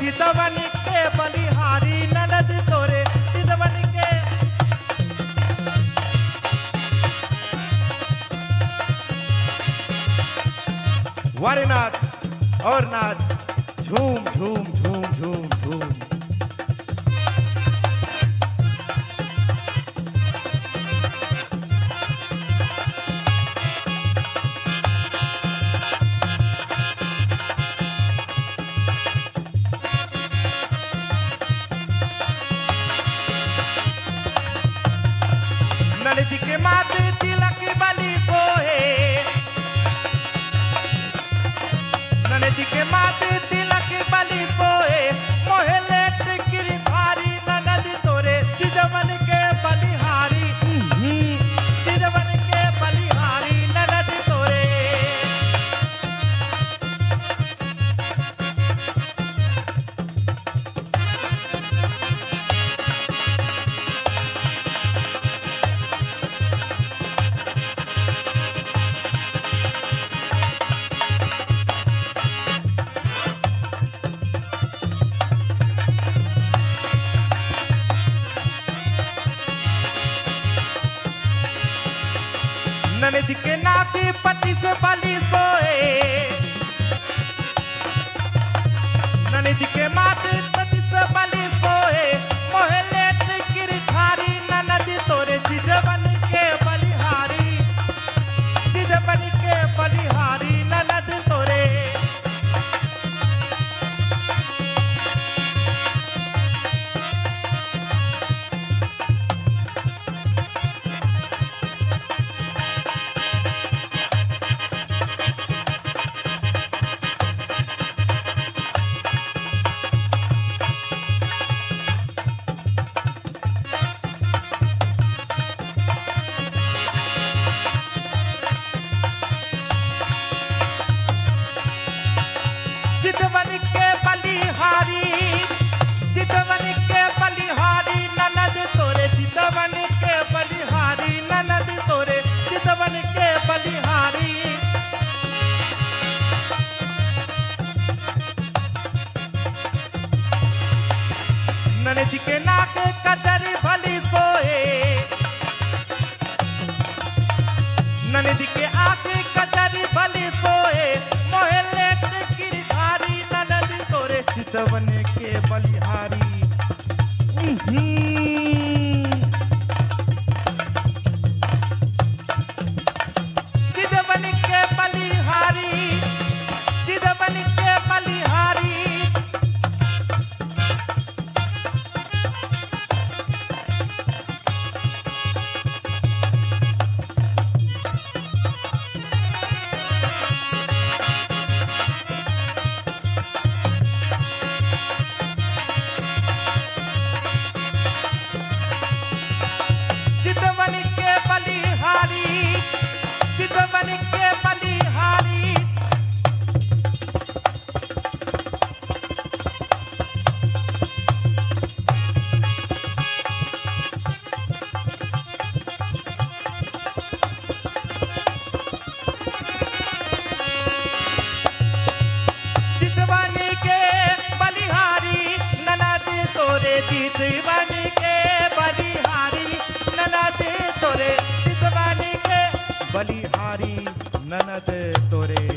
चितवन के बलिहारी ननद तोरे चितवन के वारीनाथ और नाथ झूम झूम झूम झूम झूम। ननद के मात तिलक बलि सोहे ननद के मात तिलक बलि सोहे मोहे लेट गिरधारी ननद तोरे चितवन के बलिहारी चितवन के बलिहारी ननद तोरे। ननद के नाती पति से बलि सोए ननद के माते पति से बलि सोए मोहे लेट गिरधारी ननद तोरे चितवन के बलिहारी चितवन के बलिहारी ननद तोरे। चितवन के बलिहारी चितवन के बलिहारी ननद तोरे चितवन के बलिहारी ननद तोरे चितवन के बलिहारी। ननद के नाक कजर भली सोए ननद के आंख कजर भली सोए मोहे लेट गिरधारी ननद तोरे चितवन के बलिहारी। चितवन के बलिहारी चितवन के बलिहारी। चितवन के बलिहारी चितवन के बलिहारी। चितवन के बलिहारी ननद तोरे चितवन के बलिहारी ननद तोरे चितवन के बलिहारी ननद तोरे।